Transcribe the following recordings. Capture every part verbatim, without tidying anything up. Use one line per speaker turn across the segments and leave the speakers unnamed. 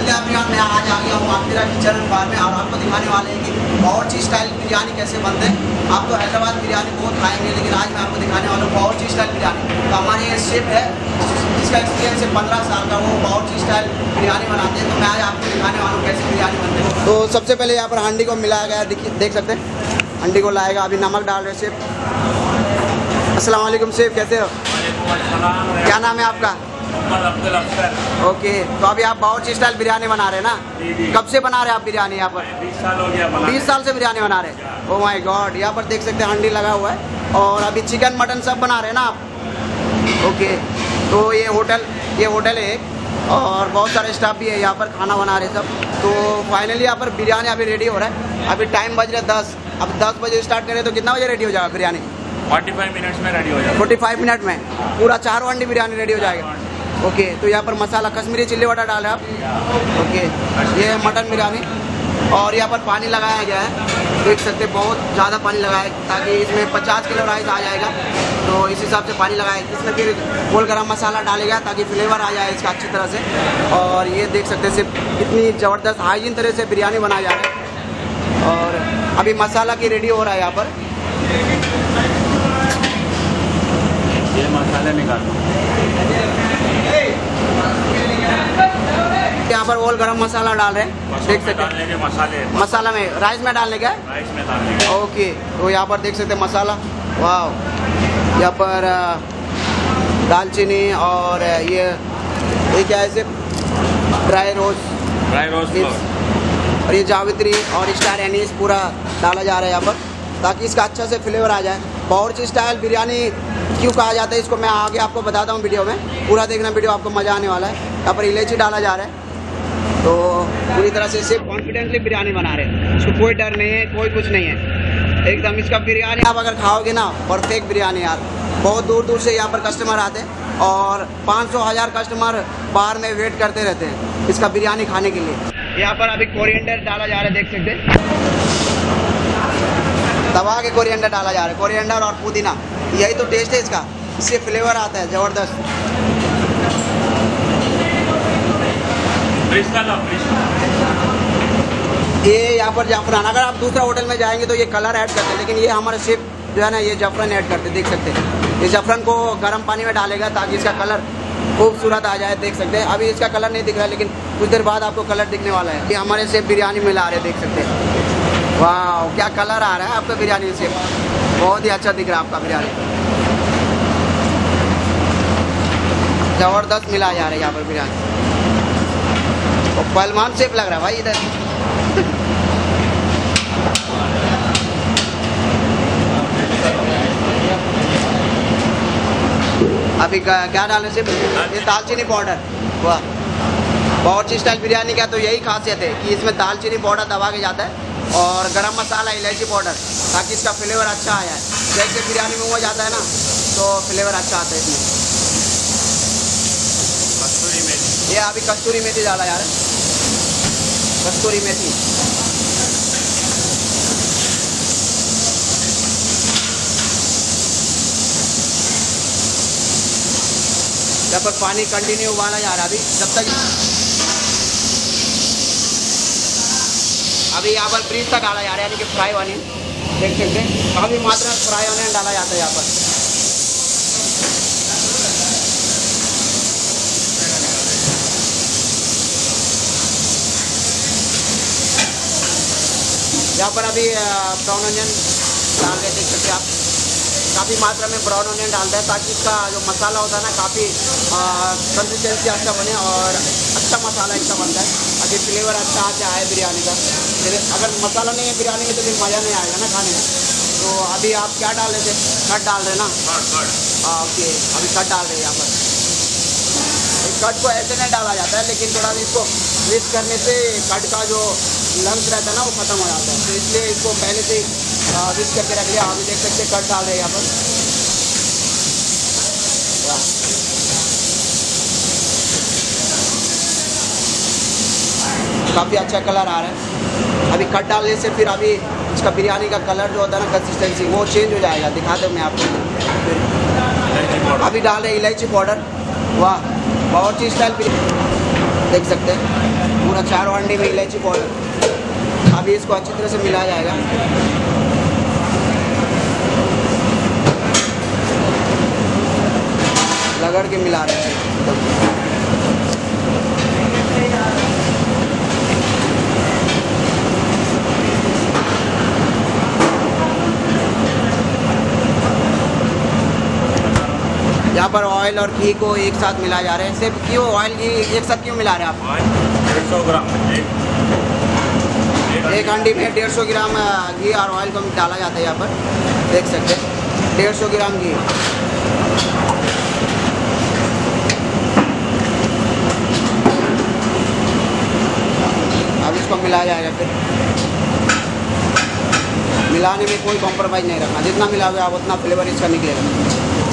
क्या बिरयानी मैं आज आ गया हूँ आपके किचन बार में और आपको दिखाने वाले हैं कि बावर्ची स्टाइल बिरयानी कैसे बनते हैं। आप तो हैदराबाद बिरयानी बहुत खाएंगे, लेकिन आज मैं आपको दिखाने वाला हूँ बावर्ची स्टाइल बिरयानी। तो हमारे ये शेफ है जिसका एक्सपीरियंस है पंद्रह साल का, वो बावर्ची स्टाइल बिरयानी बनाते हैं। तो मैं आज आपको दिखाने वाला हूँ कैसे बिरयानी बनते हैं। तो सबसे पहले यहाँ पर हांडी को मिलाया गया, देखिए देख सकते हैं हांडी को लाएगा, अभी नमक डाल रहे शेफ। अस्सलाम वालेकुम शेफ, कैसे हो? क्या नाम है आपका?
अब्दुल अफसर।
ओके, तो अभी आप बावर्ची स्टाइल बिरयानी बना रहे हैं ना? कब से बना रहे हैं आप बिरयानी यहाँ पर?
बीस साल हो गया बना।
बीस साल से बिरयानी बना रहे हैं। ओह माय गॉड, यहाँ पर देख सकते हैं हांडी लगा हुआ है और अभी चिकन मटन सब बना रहे हैं ना आप? ओके, तो ये होटल ये होटल है और बहुत सारे स्टाफ भी है यहाँ पर, खाना बना रहे सब। तो फाइनली यहाँ पर बिरयानी अभी रेडी हो रहा है। अभी टाइम बज रहा है दस, अब दस बजे स्टार्ट करें तो कितना बजे रेडी हो जाएगा बिरयानी?
पैंतालीस मिनट्स में रेडी हो जाएगा।
पैंतालीस मिनट में पूरा चारों हांडी बिरयानी रेडी हो जाएगा। ओके, तो यहाँ पर मसाला कश्मीरी चिल्ली वाटर डाल रहे हैं आप। ओके, ये है मटन बिरयानी और यहाँ पर पानी लगाया गया है, देख सकते हैं बहुत ज़्यादा पानी लगाया है ताकि इसमें पचास किलो राइस आ जाएगा, तो इस हिसाब से पानी लगाया है। इसमें फिर गोल गरम मसाला डालेगा ताकि फ्लेवर आ जाए इसका अच्छी तरह से। और ये देख सकते हैं सिर्फ कितनी ज़बरदस्त हाइजीन तरह से बिरयानी बनाया जा रहा है। और अभी मसाला की रेडी हो रहा है यहाँ पर,
ये मसाले निकालो।
यहाँ पर ओल गरम मसाला डाल रहे हैं, देख सकते हैं
मसाले
मसाला में राइस में डालने का
राइस में डालने का।
ओके, तो यहाँ पर देख सकते हैं मसाला, वाह। यहाँ पर दालचीनी और ये ये क्या है, ड्राई रोज
ड्राई रोज
और ये जावित्री और स्टार एनीस पूरा डाला जा रहा है यहाँ पर ताकि इसका अच्छा से फ्लेवर आ जाए। बावर्ची स्टाइल बिरयानी क्यों कहा जाता है इसको मैं आगे आपको बताता हूँ वीडियो में, पूरा देखना वीडियो, आपको मज़ा आने वाला है। यहाँ पर इलायची डाला जा रहा है, तो पूरी तरह से सिर्फ कॉन्फिडेंटली बिरयानी बना रहे हैं, इसको कोई डर नहीं है, कोई कुछ नहीं है एकदम। इसका बिरयानी आप अगर खाओगे ना, परफेक्ट बिरयानी यार। बहुत दूर दूर से यहाँ पर कस्टमर आते हैं और पाँच सौ हज़ार कस्टमर बाहर में वेट करते रहते हैं इसका बिरयानी खाने के लिए। यहाँ पर अभी कोरिएंडर डाला जा रहा है, देख सकते हैं दबा के कोरिएंडर डाला जा रहा है, कोरिएंडर और पुदीना, यही तो टेस्ट है इसका, इससे फ्लेवर आता है ज़बरदस्त। ये यहाँ पर जाफरान, अगर आप दूसरा होटल में जाएंगे तो ये कलर ऐड करते हैं, लेकिन ये हमारे शेफ जो है ना ये जाफरान ऐड करते हैं, देख सकते हैं। ये जाफरान को गर्म पानी में डालेगा ताकि इसका कलर खूबसूरत आ जाए, देख सकते हैं। अभी इसका कलर नहीं दिख रहा है लेकिन कुछ देर बाद आपको कलर दिखने वाला है। ये हमारे शेफ बिरयानी में ला रहे हैं, देख सकते हैं। वाह, क्या कलर आ रहा है आपका बिरयानी से, बहुत ही अच्छा दिख रहा है आपका बिरयानी, ज़बरदस्त मिला जा रहा है यहाँ पर बिरयानी। और पहलवान शेफ लग रहा है भाई इधर। अभी क्या डालें शेफ? ये दालचीनी पाउडर। वाह, बावर्ची स्टाइल बिरयानी का तो यही खासियत है कि इसमें दालचीनी पाउडर दबा के जाता है और गरम मसाला इलायची पाउडर ताकि इसका फ्लेवर अच्छा आ जाए। जैसे बिरयानी में हो जाता है ना तो फ्लेवर अच्छा आता है इसमें।
कस्तूरी मेथी,
ये अभी कस्तूरी मेथी डाला यार, कस्तूरी मेथी। यहाँ पर पानी कंटिन्यू उबाला जा रहा है अभी, जब तक अभी यहाँ पर ब्रीज तक डाला जा रहा है, यानी कि फ्राई ऑनियन, देख सकते हैं काफ़ी मात्रा में फ्राई ऑनियन डाला जाता है यहाँ पर। यहाँ पर अभी ब्राउन ऑनियन डाल के देख सकते हैं आप, काफ़ी मात्रा में ब्राउन ऑनियन डालता है ताकि इसका जो मसाला होता है ना काफ़ी कंसिस्टेंसी अच्छा बने और अच्छा मसाला इसका बनता है ताकि फ्लेवर अच्छा आ जाए बिरयानी का। अगर मसाला नहीं है बिरयानी में तो फिर मज़ा नहीं आएगा ना खाने में। तो अभी आप क्या डाल रहे थे? कट डाल रहे ना? ओके, अभी कट डाल रहे हैं यहाँ पर। कट को ऐसे नहीं डाला जाता है, लेकिन थोड़ा इसको मिक्स करने से कट का जो लंग्स रहता है ना वो ख़त्म हो जाता है, तो इसलिए इसको पहले से मिक्स करके रख लिया। अभी देख सकते कट डाल रहे हैं यहाँ पर। काफ़ी अच्छा कलर आ रहा है। अभी कट डालने से फिर अभी इसका बिरयानी का कलर जो होता है ना, कंसिस्टेंसी वो चेंज हो जाएगा। दिखाते हैं मैं आपको। अभी डाल रहे इलायची पाउडर। वाह, बावर्ची स्टाइल बिरयानी। देख सकते हैं पूरा चारों अंडे में इलायची पाउडर। अभी इसको अच्छी तरह से मिलाया जाएगा। रगड़ के मिला रहे हैं। यहाँ पर ऑयल और घी को एक साथ मिला जा रहा है। सिर्फ क्यों ऑयल घी एक साथ क्यों मिला रहे हैं आप?
डेढ़ सौ ग्राम एक
एक हांडी में डेढ़ सौ ग्राम घी और ऑयल को डाला जाता है। यहाँ पर देख सकते हैं डेढ़ सौ ग्राम घी। अब इसको मिलाया जाएगा। फिर मिलाने में कोई कॉम्प्रोमाइज़ नहीं रखना, जितना मिलाओगे आप उतना फ्लेवर इसका निकलेगा।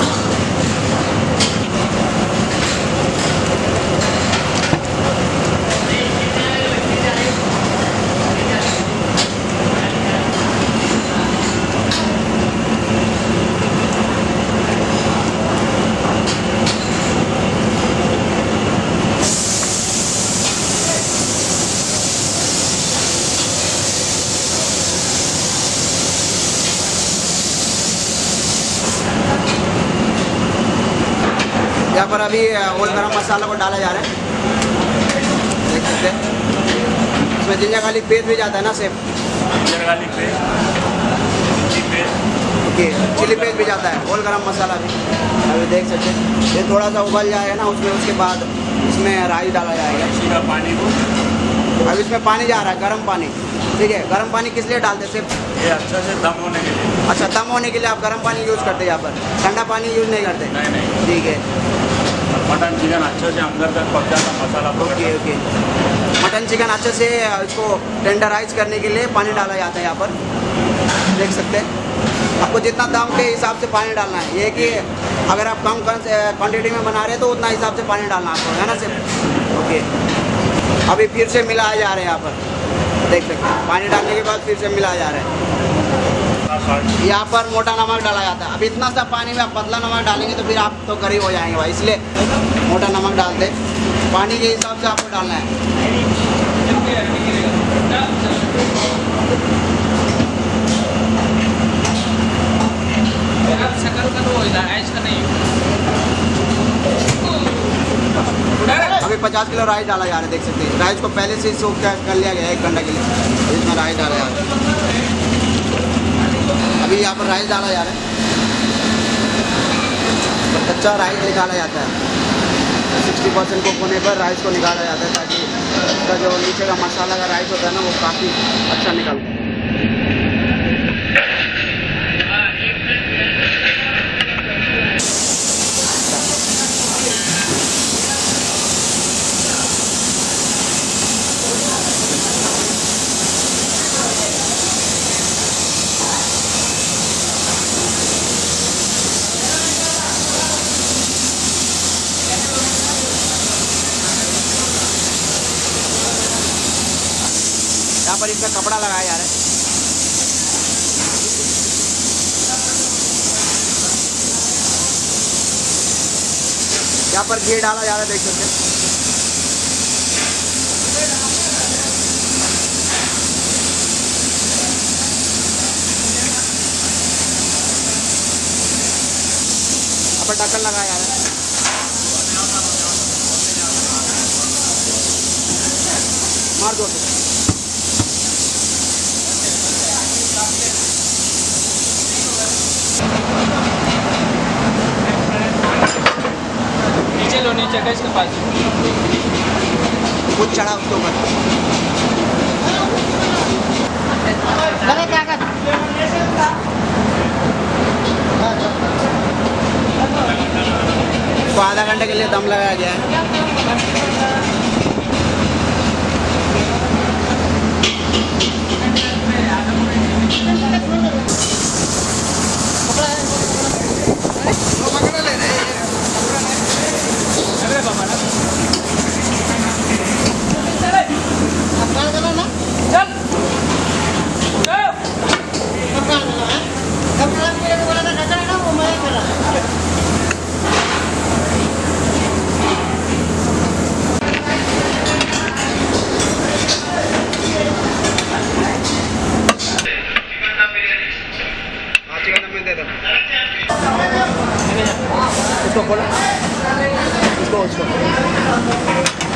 यहाँ पर अभी होल गरम मसाला को डाला जा रहा है। देख सकते हैं इसमें जिंजर गार्लिक पेस्ट भी जाता है ना safe?
Ginger garlic paste, chilli paste,
okay chilli paste भी जाता है, होल गरम मसाला भी। अभी देख सकते हैं ये थोड़ा सा उबल जाएगा ना, उसमें उसके बाद इसमें राई डाला जाएगा।
इसी का पानी को
अब इसमें पानी जा रहा है, गर्म पानी। ठीक है, गर्म पानी किस लिए डालते हैं सिर्फ?
ये अच्छा से दम होने के लिए।
अच्छा, दम होने के लिए आप गर्म पानी यूज़ करते हैं यहाँ पर, ठंडा पानी यूज़ नहीं करते?
नहीं नहीं।
ठीक है।
मटन चिकन अच्छे से अंदर तक पक जाता मसाला।
Okay okay. मटन चिकन अच्छे से इसको टेंडराइज करने के लिए पानी डाला जाता है यहाँ पर। देख सकते हैं आपको जितना दाम के हिसाब से पानी डालना है। ये कि अगर आप कम क्वांटिटी में बना रहे हैं तो उतना हिसाब से पानी डालना आपको, है ना सिर्फ? ओके। अभी फिर से मिलाया जा रहा है यहाँ पर। देख सकते हैं पानी डालने के बाद फिर से मिलाया जा रहा है। यहाँ पर मोटा नमक डाला जाता है। अब इतना सा पानी में आप पतला नमक डालेंगे तो फिर आप तो गरीब हो जाएंगे भाई, इसलिए मोटा नमक डालते। पानी के हिसाब से आपको डालना है। अभी पचास किलो राइस डाला जा रहा है। देख सकते हैं राइस को पहले से सोख कर लिया गया है एक घंटा के लिए, इसमें राइस डाला जा रहा है। अभी यहाँ पर राइस डाला जा रहा है। तो कच्चा राइस निकाला जाता है। सिक्सटी परसेंट कुक होने पर राइस को निकाला जाता है ताकि उसका जो नीचे का मसाला का राइस होता है ना वो काफ़ी अच्छा निकलता है। यहाँ पर इसका कपड़ा लगाया जा रहा है। यहाँ पर घी डाला जा रहा है। देख सकते हैं यहाँ पर ढक्कन लगाया जा रहा है। मार दो
नीचे लो, नीचे का इसके पास
कुछ चढ़ा उसके ऊपर। इसको आधा घंटे के लिए दम लगाया गया है।
इसको खोलो, इसको इसको